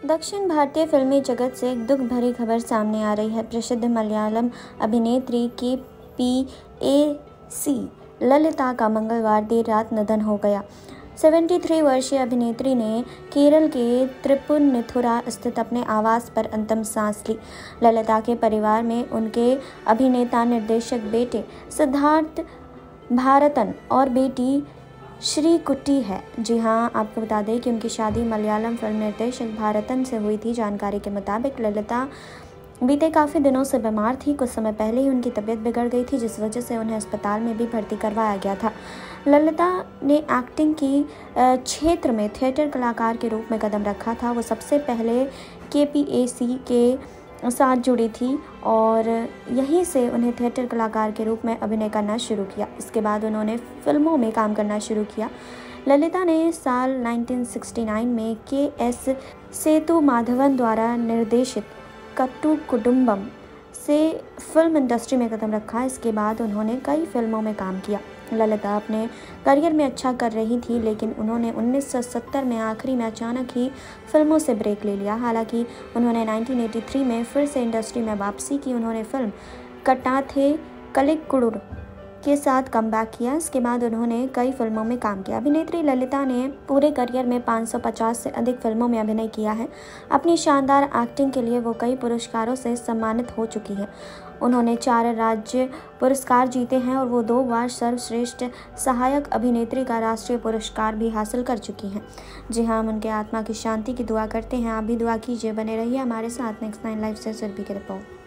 दक्षिण भारतीय फिल्मी जगत से एक दुख भरी खबर सामने आ रही है। प्रसिद्ध मलयालम अभिनेत्री के.पी.ए.सी. ललिता का मंगलवार देर रात निधन हो गया। 73 वर्षीय अभिनेत्री ने केरल के त्रिपुनिथुरा स्थित अपने आवास पर अंतिम सांस ली। ललिता के परिवार में उनके अभिनेता निर्देशक बेटे सिद्धार्थ भारतन और बेटी श्रीकुट्टी है। जी हाँ, आपको बता दें कि उनकी शादी मलयालम फिल्म निर्देशक भारतन से हुई थी। जानकारी के मुताबिक ललिता बीते काफ़ी दिनों से बीमार थी। कुछ समय पहले ही उनकी तबीयत बिगड़ गई थी, जिस वजह से उन्हें अस्पताल में भी भर्ती करवाया गया था। ललिता ने एक्टिंग की क्षेत्र में थिएटर कलाकार के रूप में कदम रखा था। वो सबसे पहले के.पी.ए.सी. के साथ जुड़ी थी और यहीं से उन्हें थिएटर कलाकार के रूप में अभिनय करना शुरू किया। इसके बाद उन्होंने फिल्मों में काम करना शुरू किया। ललिता ने साल 1969 में के.एस. सेतुमाधवन द्वारा निर्देशित कट्टू कुटुंबम से फिल्म इंडस्ट्री में कदम रखा। इसके बाद उन्होंने कई फिल्मों में काम किया। ललिता अपने करियर में अच्छा कर रही थी, लेकिन उन्होंने 1970 में आखिरी में अचानक ही फिल्मों से ब्रेक ले लिया। हालांकि उन्होंने 1983 में फिर से इंडस्ट्री में वापसी की। उन्होंने फिल्म कट्टाथे कलिकुडुर के साथ कमबैक किया। इसके बाद उन्होंने कई फिल्मों में काम किया। अभिनेत्री ललिता ने पूरे करियर में 550 से अधिक फिल्मों में अभिनय किया है। अपनी शानदार एक्टिंग के लिए वो कई पुरस्कारों से सम्मानित हो चुकी है। उन्होंने 4 राज्य पुरस्कार जीते हैं और वो 2 बार सर्वश्रेष्ठ सहायक अभिनेत्री का राष्ट्रीय पुरस्कार भी हासिल कर चुकी हैं। जी हाँ, हम उनके आत्मा की शांति की दुआ करते हैं। आप भी दुआ कीजिए। बने रहिए हमारे साथ। नेक्स्ट 9 लाइव से सुरभि की रिपोर्ट।